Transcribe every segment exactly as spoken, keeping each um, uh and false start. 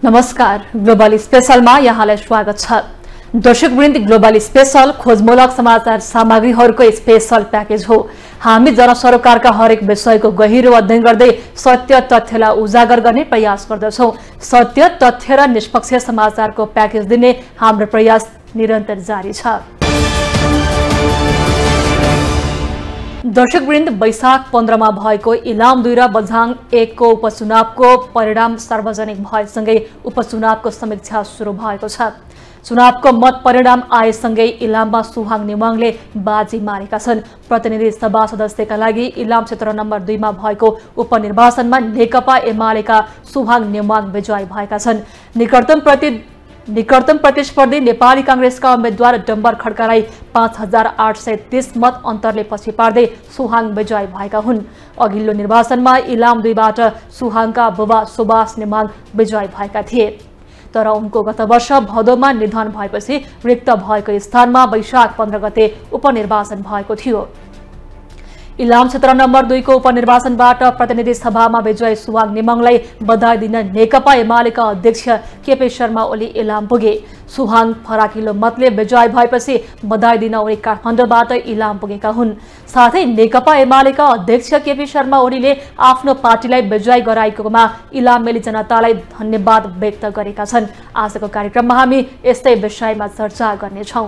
नमस्कार, ग्लोबल स्पेशलमा यहाँलाई स्वागत छ। दर्शकवृन्द, ग्लोबल स्पेशल खोजमूलक समाचार सामग्रीहरूको स्पेशल प्याकेज हो। हामी जनसरोकारका हरेक विषयको गहिरो अध्ययन गर्दै सत्य तथ्यलाई उजागर गर्ने प्रयास गर्दछौँ। सत्य तथ्य र निष्पक्ष समाचारको प्याकेज दिने हाम्रो प्रयास निरन्तर जारी छ। दर्शकवृन्द, वैशाख पन्ध्रमा भएको इलाम दुई र बझाङ एकको उपचुनावको परिणाम सार्वजनिक भएसँगै उपचुनावको समीक्षा सुरु भएको छ। चुनावको मत परिणाम आएसँगै इलाममा सुहाङ नेवाङले बाजी मारेका छन्। प्रतिनिधि सभा सदस्यका लागि इलाम क्षेत्र नम्बर दुईमा भएको उपनिर्वाचनमा नेकपा एमालेका सुहाङ नेवाङ विजयी भएका छन्। निकटतम प्रति निकटतम प्रतिस्पर्धी नेपाली कांग्रेसका उम्मेद्वार डम्बर खड्कालाई पाँच हजार आठ सय तीस मत अन्तरले पछि पार्दै सुहाङ विजयी भएका हुन्। अघिल्लो निर्वाचनमा इलाम दुईबाट सुहाङका बुबा सुभाष नेवाङ विजयी भएका थिए, तर उनको गत वर्ष भदौमा निधन भएपछि रिक्त भएको स्थानमा वैशाख पन्ध्र गते उपनिर्वाचन भएको थियो। इलाम क्षेत्र नम्बर दुईको उपनिर्वाचनबाट प्रतिनिधि सभामा विजयी सुहाङ नेवाङलाई बधाई दिन नेकपा एमालेका अध्यक्ष केपी शर्मा ओली इलाम पुगे। सुहाङ फराकिलो मतले विजयी भएपछि बधाई दिन उनी काठमाडौँबाट इलाम पुगेका हुन्। साथै नेकपा एमालेका अध्यक्ष केपी शर्मा ओलीले आफ्नो पार्टीलाई विजयी गराएकोमा इलामेली जनतालाई धन्यवाद व्यक्त गरेका छन्। आजको कार्यक्रममा हामी यस्तै विषयमा चर्चा गर्नेछौँ।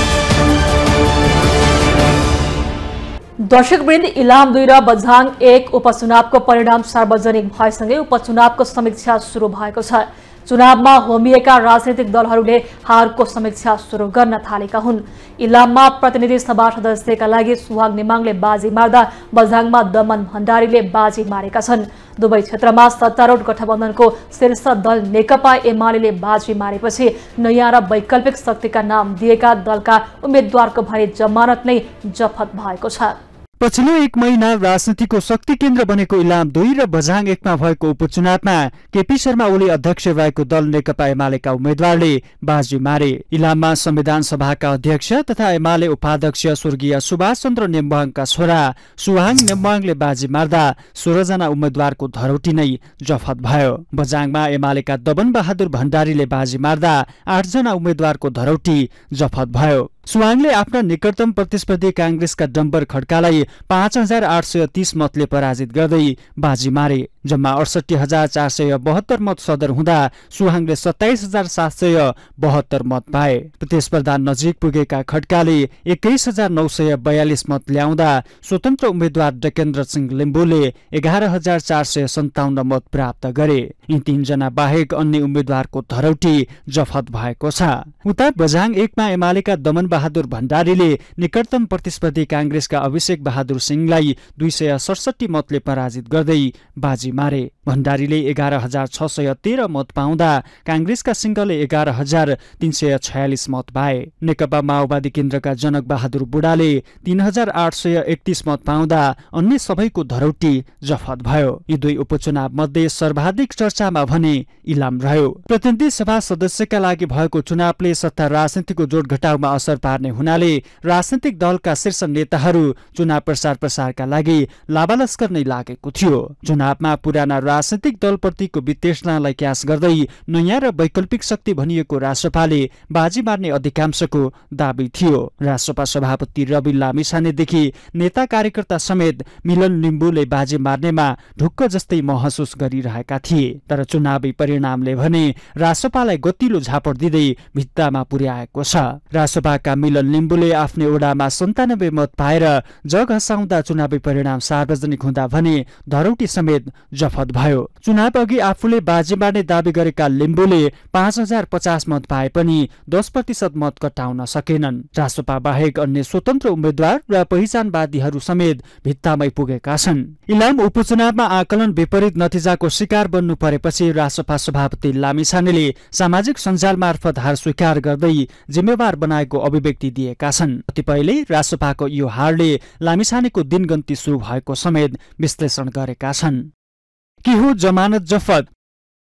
दर्शकवृन्द, इलाम दुई र बझाङ एक उपचुनावको परिणाम सार्वजनिक भएसँगै उपचुनावको समीक्षा सुरु भएको छ। चुनावमा होमिएका राजनीतिक दलहरूले हारको समीक्षा सुरु गर्न थालेका हुन्। इलाममा प्रतिनिधि सभा सदस्यका लागि सुहाङ नेवाङले बाजी मार्दा बझाङमा दमन भण्डारीले बाजी मारेका छन्। दुवै क्षेत्रमा सत्तारूढ गठबन्धनको शीर्ष दल नेकपा एमाले बाजी मारेपछि नयाँ र वैकल्पिक शक्तिका नाम दिएका दलका उम्मेद्वारको भने जमानत नै जफत भएको छ। पछिल्लो एक महिना राजनीतिको शक्ति केन्द्र बनेको इलाम दुई र बझाङ एकमा भएको उपचुनावमा केपी शर्मा ओली अध्यक्ष रहेको दल नेकपा एमालेका उम्मेद्वारले बाजी मारे। इलाममा संविधान सभाका अध्यक्ष तथा एमाले उपाध्यक्ष स्वर्गीय सुभाष चन्द्र नेवाङका छोरा सुहाङ नेवाङले बाजी मार्दा सोह्र जना उम्मेद्वारको धरौटी नै जफत भयो। बझाङमा एमालेका दबन बहादुर भण्डारीले बाजी मार्दा आठ जना उम्मेद्वारको धरौटी जफत भयो। सुहाङले आफ्ना निकटतम प्रतिस्पर्धी कांग्रेसका डम्बर खड्कालाई पाँच हजार आठ सय तीस मतले पराजित गर्दै बाजी मारे। जम्मा अडसठी हजार चार सय बहत्तर मत सदर हुँदा सुहाङले सत्ताइस हजार सात सय बहत्तर मत पाए। प्रतिस्पर्धा नजिक पुगेका खड्काले एक्काइस हजार नौ सय बयालिस मत ल्याउँदा स्वतन्त्र उम्मेद्वार डकेन्द्र सिंह लिम्बूले एघार हजार चार सय सन्ताउन्न मत प्राप्त गरे। यी तीनजना बाहेक अन्य उम्मेद्वारको धरौटी जफत भएको छ। उता बझाङ एकमा एमालेका दमन बहादुर भण्डारीले निकटतम प्रतिस्पर्धी कांग्रेसका अभिषेक बहादुर सिंहलाई दुई सय सडसठी मतले पराजित गर्दै बाजी मारे। भण्डारीले एघार हजार छ सय तेह्र मत पाउँदा कांग्रेसका सिंहले एघार हजार तीन सय छयालिस मत पाए। नेकपा माओवादी केन्द्रका जनक बहादुर बुढाले तीन हजार आठ सय एकतीस मत पाउँदा अन्य सबैको धरौटी जफत भयो। यी दुई उपचुनाव मध्ये सर्वाधिक चर्चामा भने इलाम रह्यो। प्रतिनिधि सभा सदस्यका लागि भएको चुनावले सत्ता राजनीतिको जोड घटाउमा असर पार्ने हुनाले राजनीतिक दलका शीर्ष नेताहरू चुनाव प्रचार प्रसारका लागि लाबालस्कर नै लागेको थियो। चुनावमा पुराना राजनीतिक दलप्रतिको वितृष्णालाई क्यास गर्दै नयाँ र वैकल्पिक शक्ति भनिएको रासपाले बाजी मार्ने अधिकांशको दाबी थियो। रासपा सभापति रवि लामिछानेदेखि नेता कार्यकर्ता समेत मिलन लिम्बूले बाजी मार्नेमा ढुक्क जस्तै महसुस गरिरहेका थिए। तर चुनावी परिणामले भने रासपालाई गतिलो झापड दिँदै भित्तामा पुर्याएको छ। रासपाका मिलन लिम्बूले आफ्नो ओडामा सन्तानब्बे मत पाएर जग हँसाउँदा चुनावी परिणाम सार्वजनिक हुँदा भने धरौटी समेत जफत भयो। चुनाव अघि आफूले बाजी मार्ने दावी गरेका लिम्बूले पाँच हजार पचास मत पाए पनि दस प्रतिशत मत कटाउन सकेनन्। रासपा बाहेक अन्य स्वतन्त्र उम्मेद्वार र पहिचानवादीहरू समेत भित्तामै पुगेका छन्। इलाम उपचुनावमा आकलन विपरीत नतिजाको शिकार बन्नु परेपछि रासपा सभापति लामिछानेले सामाजिक सञ्जाल मार्फत हार स्वीकार गर्दै जिम्मेवार बनाएको अभिव्यक्ति दिएका छन्। कतिपयले रासपाको यो हारले लामिछानेको दिनगन्ती सुरु भएको समेत विश्लेषण गरेका छन्। के हो जमानत जफत?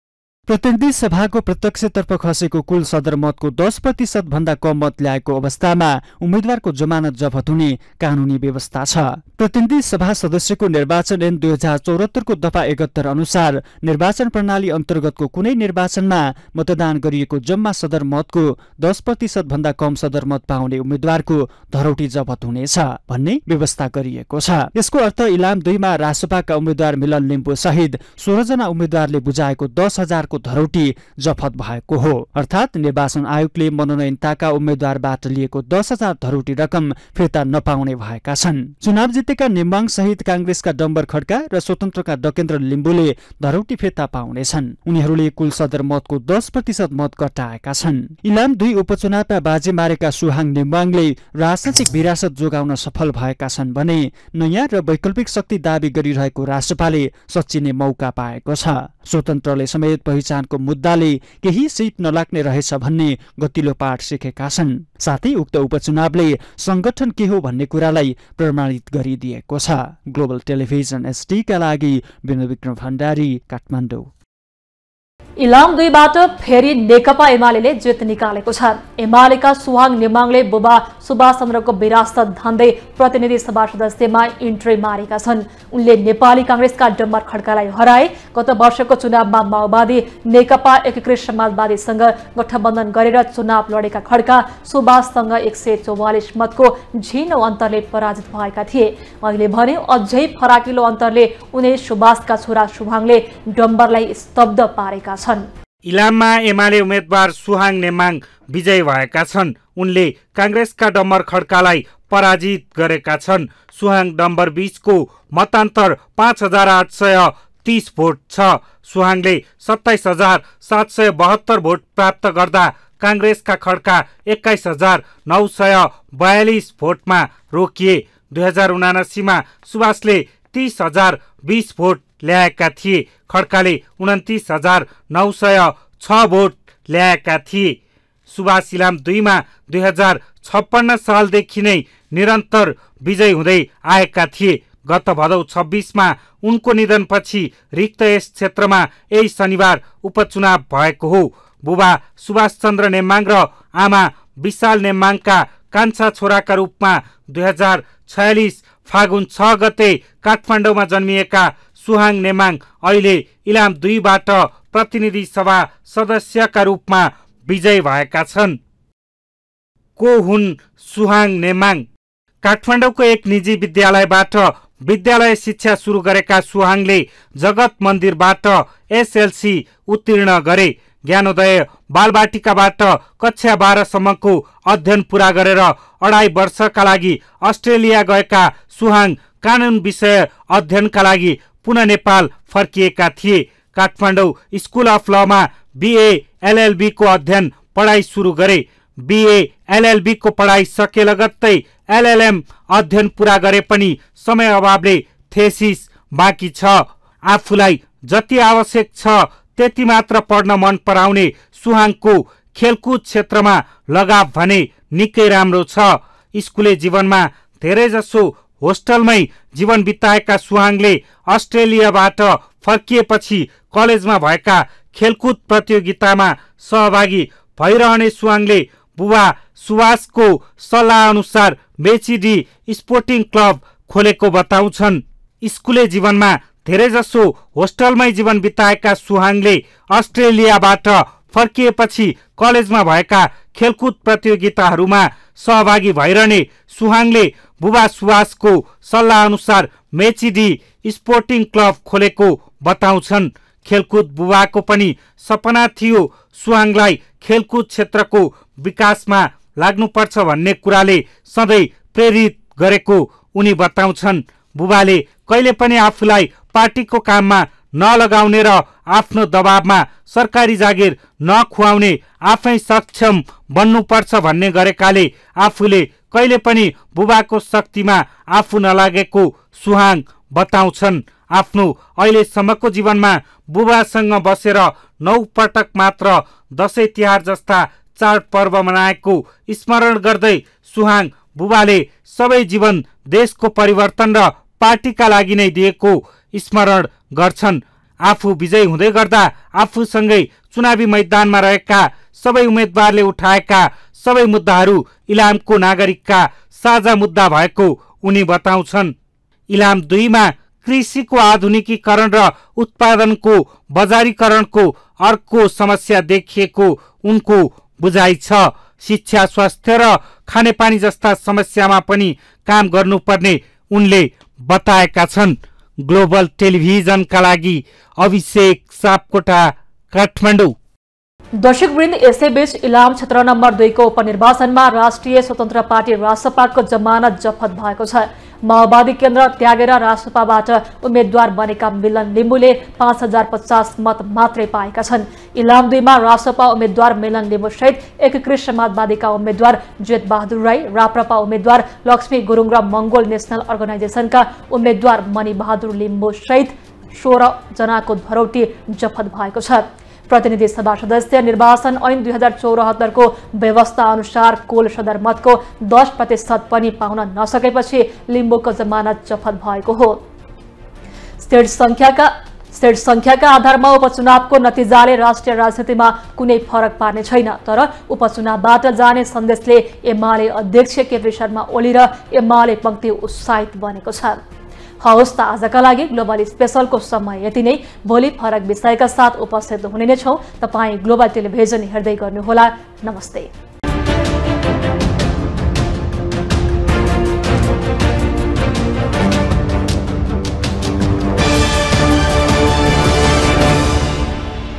प्रतिनिधि सभाको प्रत्यक्षतर्फ खसेको कुल सदरमतको दस प्रतिशत भन्दा कम मत ल्याएको अवस्थामा उम्मेद्वारको जमानत जफत हुने कानूनी व्यवस्था छ। प्रतिनिधि सभा सदस्यको निर्वाचन ऐन दुई हजार चौहत्तरको दफा एकहत्तर अनुसार निर्वाचन प्रणाली अन्तर्गतको कुनै निर्वाचनमा मतदान गरिएको जम्मा सदरमतको दस प्रतिशत भन्दा कम सदरमत पाउने उम्मेद्वारको धरौटी जफत हुनेछ भन्ने व्यवस्था गरिएको छ। यसको अर्थ इलाम दुईमा रासपाका उम्मेद्वार मिलन लिम्बू सहित सोह्र जना उम्मेद्वारले बुझाएको दस हजारको धरौटी जफत भएको हो। अर्थात् निर्वाचन आयोगले मनोनयनताका उम्मेद्वारबाट लिएको दस हजार धरौटी रकम फिर्ता नपाउने भएका छन्। चुनाव जितेका नेम्बाङ सहित कांग्रेसका डम्बर खड्का र स्वतन्त्रका डकेन्द्र लिम्बूले धरौटी फिर्ता पाउनेछन्। उनीहरूले कुल सदरमतको दस प्रतिशत मत कटाएका छन्। इलाम दुई उपचुनावमा बाजी मारेका सुहाङ नेम्बाङले राजनैतिक विरासत जोगाउन सफल भएका छन् भने नयाँ र वैकल्पिक शक्ति दावी गरिरहेको राष्ट्रपाले सच्चिने मौका पाएको छ। स्वतन्त्रले समेत पहिचानको मुद्दाले केही सिट नलाग्ने रहेछ भन्ने गतिलो पाठ सिकेका छन्। साथै उक्त उपचुनावले संगठन के हो भन्ने कुरालाई प्रमाणित गरिदिएको छ। ग्लोबल टेलिभिजन एसटी का लागि विनोद विक्रम भण्डारी, काठमाडौँ। इलाम दुईबाट फेरि नेकपा एमाले जित निकालेको छ। एमालेका सुहाङ नेमाङले बुबा सुभाष चन्द्रको विरासत धान्दै प्रतिनिधि सभा सदस्यमा इन्ट्री मारेका छन्। उनले नेपाली कांग्रेसका डम्बर खड्कालाई हराए। गत वर्षको चुनावमा माओवादी नेकपा एकीकृत समाजवादीसँग गठबन्धन गरेर चुनाव लडेका खड्का सुभाषसँग एक सय चौवालिस मतको झिनो अन्तरले पराजित भएका थिए। अहिले भने अझै फराकिलो अन्तरले उनी सुभाषका छोरा सुहाङले डम्बरलाई स्तब्ध पारेका छन्। इलाममा एमाले उम्मेद्वार सुहाङ नेमाङ विजयी भएका छन्। उनले कांग्रेसका डम्बर खड्कालाई पराजित गरेका छन्। सुहाङ डम्बर बीचको मतान्तर पाँच हजार आठ सय तीस भोट छ। सुहाङले सत्ताइस हजार सात सय बहत्तर भोट प्राप्त गर्दा कांग्रेसका खड्का एक्काइस हजार नौ सय बयालिस भोटमा रोकिए। दुई हजार उनासीमा सुभाषले तीस हजार बीस भोट ल्याएका थिए। खड्काले उन्तिस हजार नौ सय छ भोट ल्याएका थिए। सुभाष इलाम दुईमा दुई हजार छप्पन्न सालदेखि नै निरन्तर विजयी हुँदै आएका थिए। गत भदौ छब्बीसमा उनको निधनपछि रिक्त यस क्षेत्रमा यही शनिबार उपचुनाव भएको हो। बुबा सुभाष चन्द्र नेमाङ र आमा विशाल नेमाङका कान्छा छोराका रूपमा दुई हजार छयालिस फागुन छ गते काठमाडौँमा जन्मिएका सुहाङ नेमाङ अहिले इलाम दुईबाट प्रतिनिधि सभा सदस्यका रूपमा विजयी भएका छन्। को हुन् सुहाङ नेमाङ? काठमाडौँको एक निजी विद्यालयबाट विद्यालय शिक्षा सुरु गरेका सुहाङले जगत मन्दिरबाट एसएलसी उत्तीर्ण गरे। ज्ञानोदय बालबाटिकाबाट कक्षा बाह्रसम्मको अध्ययन पूरा गरेर अढाई वर्षका लागि अस्ट्रेलिया गएका सुहाङ कानुन विषय अध्ययनका लागि पुनः नेपाल फर्किएका थिए। काठमाडौँ स्कुल अफ लमा बीए एलएलबी को अध्ययन पढाइ सुरु गरे। बीए एलएलबी को पढाइ सके लगत्तै एलएलएम अध्ययन पूरा गरे पनि समय अभावले थेसिस बाँकी छ। आफूलाई जति आवश्यक छ त्यति मात्र पढ्न मन पराउने सुहाङको खेलकुद क्षेत्रमा लगाव भने निकै राम्रो छ। स्कुले जीवनमा धेरैजसो होस्टलमै जीवन बिताएका सुहाङले अस्ट्रेलियाबाट फर्किएपछि कलेजमा भएका खेलकुद प्रतियोगितामा सहभागी भइरहने सुहाङले बुबा सुभाषको सल्लाह अनुसार मेचीडी स्पोर्टिङ क्लब खोलेको बताउँछन्। स्कुले जीवनमा धेरैजसो होस्टलमै जीवन बिताएका सुहाङले अस्ट्रेलियाबाट फर्किएपछि कलेजमा भएका खेलकुद प्रतियोगिताहरूमा सहभागी भइरहने सुहाङले बुबा सुभाषको सल्लाह अनुसार मेचीडी स्पोर्टिङ क्लब खोलेको बताउँछन्। खेलकुद बुबाको पनि सपना थियो। सुहाङलाई खेलकुद क्षेत्रको विकासमा लाग्नुपर्छ भन्ने कुराले सधैँ प्रेरित गरेको उनी बताउँछन्। बुबाले कहिले पनि आफूलाई पार्टीको काममा नलगाउने र आफ्नो दबावमा सरकारी जागिर नखुवाउने, आफै सक्षम बन्नुपर्छ भन्ने गरेकाले आफूले कहिले पनि बुबाको शक्तिमा आफू नलागेको सुहाङ बताउँछन्। आफ्नो अहिलेसम्मको जीवनमा बुबासँग बसेर नौ पटक मात्र दशैं तिहार जस्ता चाडपर्व मनाएको स्मरण गर्दै सुहाङ बुबाले सबै जीवन देशको परिवर्तन र पार्टीका लागि नै दिएको स्मरण गर्छन्। आफू विजयी हुँदै गर्दा आफूसँगै चुनावी मैदानमा रहेका सबै उम्मेदवारले उठाएका सबै मुद्दाहरू इलामको नागरिकका साझा मुद्दा भएको उनी बताउँछन्। इलाम दुईमा कृषिको आधुनिकीकरण र उत्पादनको बजारीकरणको अर्को समस्या देखिएको उनको बुझाइ छ। शिक्षा, स्वास्थ्य र खानेपानी जस्ता समस्यामा पनि काम गर्नुपर्ने उनले बताएका छन्। ग्लोबल टेलिभिजनका लागि अभिषेक सापकोटा, काठमाडौँ। दर्शकवृन्द, यसैबीच इलाम क्षेत्र नम्बर दुईको उपनिर्वाचनमा राष्ट्रिय स्वतन्त्र पार्टी रासपाको जमानत जफत भएको छ। माओवादी केन्द्र त्यागेर रासपाबाट उम्मेद्वार बनेका मिलन लिम्बुले पाँच हजार पचास मत मात्रै पाएका छन्। इलाम दुईमा रासपा उम्मेद्वार मिलन लिम्बु सहित एकीकृत समाजवादीका उम्मेद्वार जेठ बहादुर राई, राप्रपा उम्मेद्वार लक्ष्मी गुरुङ र मंगोल नेशनल अर्गनाइजेसनका उम्मेद्वार मणि बहादुर लिम्बु सहित सोह्र जनाको धरौटी जफत भएको छ। प्रतिनिधि सभा सदस्य निर्वाचन ऐन दुई हजार चौरात्तरको व्यवस्था अनुसार कुल सदरमतको दस प्रतिशत पनि पाउन नसकेपछि लिम्बुको जमानत जफत भएको हो। स्टेट संख्याका स्टेट संख्याका आधारमा उपचुनावको नतिजाले राष्ट्रिय राजनीतिमा कुनै फरक पार्ने छैन, तर उपचुनावबाट जाने सन्देशले एमाले अध्यक्ष केपी शर्मा ओली र एमाले पंक्ति उत्साहित बनेको छ। हवस् त आजका लागि ग्लोबल स्पेशलको समय यति नै। भोलि फरक विषयका साथ उपस्थित हुने नै छौं। तपाईँ ग्लोबल टेलिभिजन हेर्दै गर्नुहोला। नमस्ते।